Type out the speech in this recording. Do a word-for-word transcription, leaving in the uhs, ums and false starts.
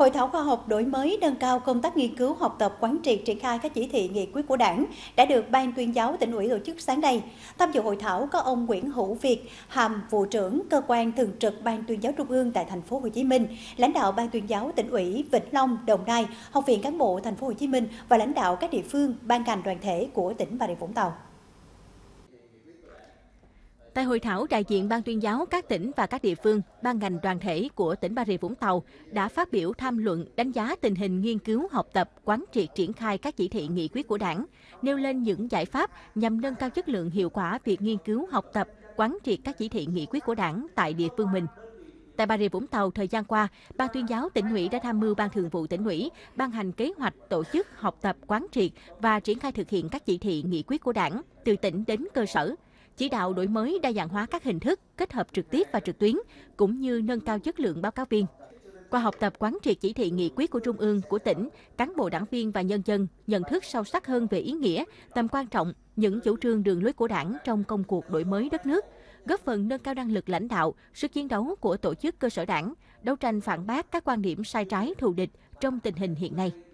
Hội thảo khoa học đổi mới nâng cao công tác nghiên cứu, học tập, quán triệt triển khai các chỉ thị nghị quyết của Đảng đã được Ban Tuyên giáo Tỉnh ủy tổ chức sáng nay. Tham dự hội thảo có ông Nguyễn Hữu Việt, hàm vụ trưởng cơ quan thường trực Ban Tuyên giáo Trung ương tại thành phố Hồ Chí Minh, lãnh đạo Ban Tuyên giáo Tỉnh ủy Vĩnh Long, Đồng Nai, Học viện Cán bộ thành phố Hồ Chí Minh và lãnh đạo các địa phương, ban ngành đoàn thể của tỉnh Bà Rịa Vũng Tàu. Tại hội thảo, đại diện Ban Tuyên giáo các tỉnh và các địa phương, ban ngành đoàn thể của tỉnh Bà Rịa Vũng Tàu đã phát biểu tham luận đánh giá tình hình nghiên cứu, học tập, quán triệt triển khai các chỉ thị nghị quyết của Đảng, nêu lên những giải pháp nhằm nâng cao chất lượng hiệu quả việc nghiên cứu, học tập, quán triệt các chỉ thị nghị quyết của Đảng tại địa phương mình. Tại Bà Rịa Vũng Tàu, thời gian qua, Ban Tuyên giáo Tỉnh ủy đã tham mưu Ban Thường vụ Tỉnh ủy ban hành kế hoạch tổ chức học tập, quán triệt và triển khai thực hiện các chỉ thị nghị quyết của Đảng từ tỉnh đến cơ sở, chỉ đạo đổi mới đa dạng hóa các hình thức, kết hợp trực tiếp và trực tuyến, cũng như nâng cao chất lượng báo cáo viên. Qua học tập quán triệt chỉ thị nghị quyết của Trung ương, của tỉnh, cán bộ đảng viên và nhân dân nhận thức sâu sắc hơn về ý nghĩa, tầm quan trọng, những chủ trương đường lối của Đảng trong công cuộc đổi mới đất nước, góp phần nâng cao năng lực lãnh đạo, sức chiến đấu của tổ chức cơ sở Đảng, đấu tranh phản bác các quan điểm sai trái thù địch trong tình hình hiện nay.